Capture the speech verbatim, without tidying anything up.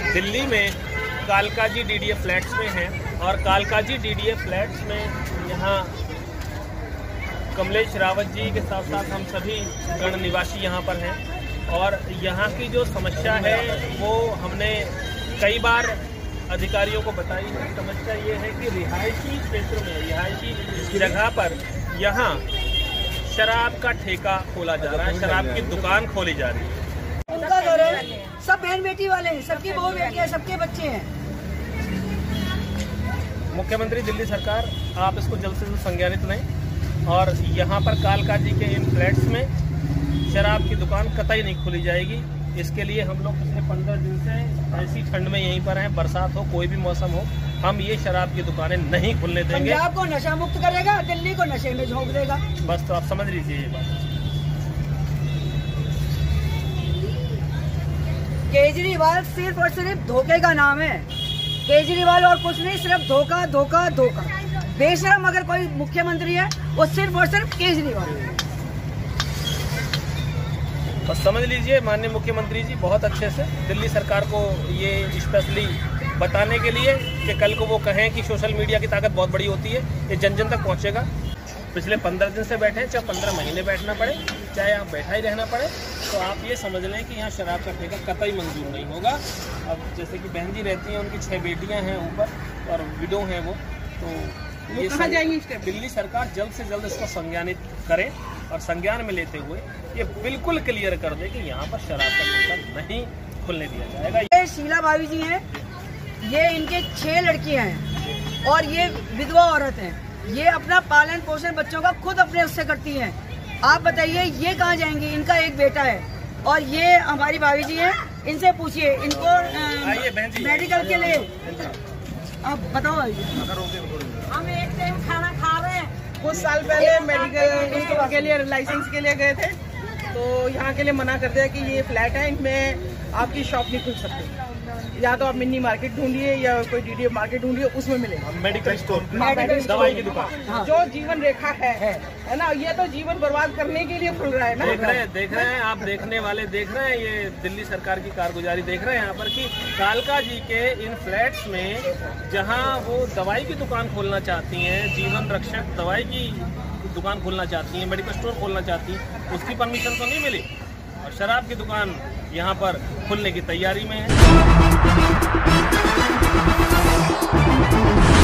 दिल्ली में Kalkaji DDA flats में हैं और कालकाजी डीडीए फ्लैट्स में यहाँ कमलेश रावत जी के साथ साथ हम सभी गण निवासी यहाँ पर हैं और यहाँ की जो समस्या है वो हमने कई बार अधिकारियों को बताई है। समस्या ये है कि रिहायशी क्षेत्र में, रिहायशी जगह पर यहाँ शराब का ठेका खोला जा रहा है, शराब की दुकान खोली जा रही है। उनका घर है, सब बहन बेटी वाले हैं, सबकी बहू बेटी है, सबके बच्चे हैं। मुख्यमंत्री दिल्ली सरकार, आप इसको जल्द से जल्द संज्ञानित लें और यहाँ पर कालकाजी के इन फ्लैट्स में शराब की दुकान कतई नहीं खोली जाएगी। इसके लिए हम लोग पिछले पंद्रह दिन से ऐसी ठंड में यहीं पर हैं, बरसात हो कोई भी मौसम हो, हम ये शराब की दुकानें नहीं खुलने देंगे। पंजाब को नशा मुक्त करेगा, दिल्ली को नशे में झोंक देगा। बस तो आप समझ लीजिए ये बात। केजरीवाल सिर्फ और सिर्फ धोखे का नाम है। केजरीवाल और कुछ नहीं, सिर्फ धोखा धोखा धोखा। बेशरम अगर कोई मुख्यमंत्री है वो सिर्फ और सिर्फ केजरीवाल है। बस समझ लीजिए माननीय मुख्यमंत्री जी बहुत अच्छे से दिल्ली सरकार को ये स्पेशली बताने के लिए कि कल को वो कहें कि सोशल मीडिया की ताकत बहुत बड़ी होती है, ये जन जन तक पहुंचेगा। पिछले पंद्रह दिन से बैठे, चाहे पंद्रह महीने बैठना पड़े, चाहे आप बैठा ही रहना पड़े, तो आप ये समझ लें कि यहाँ शराब का ठेका कतई मंजूर नहीं होगा। अब जैसे कि बहन जी रहती हैं, उनकी छह बेटियाँ हैं ऊपर और विडो हैं वो, तो ये कहाँ जाएंगी? दिल्ली सरकार जल्द से जल्द इसको संज्ञानित करे और संज्ञान में लेते हुए ये बिल्कुल क्लियर कर दे कि यहाँ पर शराब का ठेका नहीं खुलने दिया जाएगा। ये शीला भाभी जी हैं, ये इनके छह लड़कियां हैं और ये विधवा औरत हैं। ये अपना पालन पोषण बच्चों का खुद अपने उससे करती हैं। आप बताइए ये कहाँ जाएंगी? इनका एक बेटा है और ये हमारी भाभी जी हैं, इनसे पूछिए इनको मेडिकल के लिए। आप बताओ। हम एक टाइम खाना खा रहे हैं। कुछ साल पहले मेडिकल के लिए लाइसेंस के लिए गए थे, तो यहाँ के लिए मना कर दिया कि ये फ्लैट है, इनमें आपकी शॉप नहीं खुल सकती। या तो आप मिनी मार्केट ढूंढिए या कोई डीडीए मार्केट ढूंढिए, उसमें मिलेगा मेडिकल स्टोर, मेडिकल दवाई की दुकान। हाँ। जो जीवन रेखा है है ना, ये तो जीवन बर्बाद करने के लिए खुल रहा है ना। देख रहे हैं देख रहे हैं आप देखने वाले देख रहे हैं, ये दिल्ली सरकार की कारगुजारी देख रहे हैं यहाँ पर कि कालकाजी के इन फ्लैट्स में जहाँ वो दवाई की दुकान खोलना चाहती हैं, जीवन रक्षक दवाई की दुकान खोलना चाहती हैं, मेडिकल स्टोर खोलना चाहती हैं, उसकी परमिशन तो नहीं मिली और शराब की दुकान यहाँ पर खुलने की तैयारी में है।